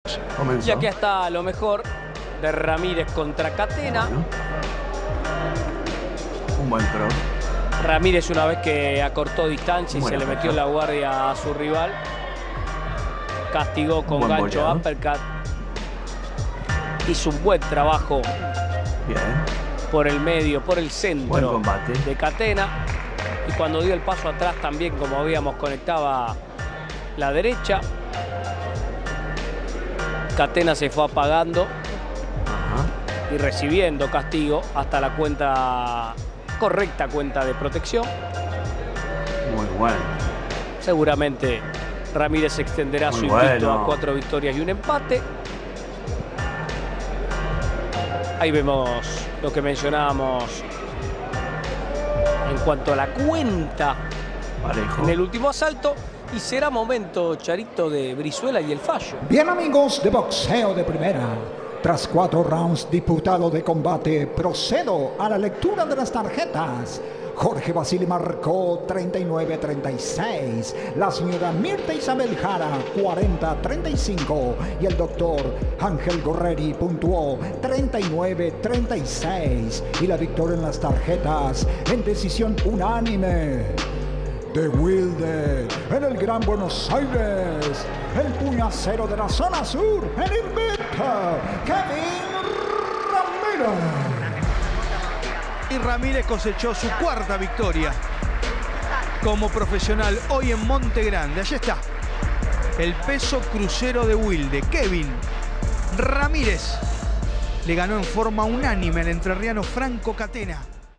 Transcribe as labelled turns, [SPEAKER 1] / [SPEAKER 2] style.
[SPEAKER 1] Comenzó.
[SPEAKER 2] Y aquí está lo mejor de Ramírez contra Catena.
[SPEAKER 1] Bueno. Un buen cross.
[SPEAKER 2] Ramírez, una vez que acortó distancia y
[SPEAKER 1] Buena
[SPEAKER 2] se le metió en la guardia a su rival, castigó con gancho
[SPEAKER 1] boleado.
[SPEAKER 2] uppercut. Hizo un buen trabajo
[SPEAKER 1] Bien.
[SPEAKER 2] por el medio, por el
[SPEAKER 1] Buen
[SPEAKER 2] centro
[SPEAKER 1] combate.
[SPEAKER 2] de Catena. Y cuando dio el paso atrás también, como habíamos, conectaba la derecha. Catena se fue apagando
[SPEAKER 1] Ajá.
[SPEAKER 2] y recibiendo castigo hasta la correcta cuenta de protección.
[SPEAKER 1] Muy bueno.
[SPEAKER 2] Seguramente Ramírez extenderá
[SPEAKER 1] Muy
[SPEAKER 2] su invicto
[SPEAKER 1] bueno.
[SPEAKER 2] a 4 victorias y un empate. Ahí vemos lo que mencionábamos en cuanto a la cuenta
[SPEAKER 1] Parejo.
[SPEAKER 2] en el último asalto. Y será momento, Charito, de Brizuela y el fallo.
[SPEAKER 3] Bien, amigos de Boxeo de Primera, tras 4 rounds disputados de combate, procedo a la lectura de las tarjetas. Jorge Basili marcó 39-36, la señora Mirta Isabel Jara 40-35 y el doctor Ángel Gorreri puntuó 39-36 y la victoria en las tarjetas en decisión unánime de Wilde en el Gran Buenos Aires, el puñacero de la zona sur, el invicto Kevin Ramírez.
[SPEAKER 4] Y Ramírez cosechó su 4ª victoria como profesional hoy en Monte Grande. Allí está el peso crucero de Wilde. Kevin Ramírez le ganó en forma unánime al entrerriano Franco Catena.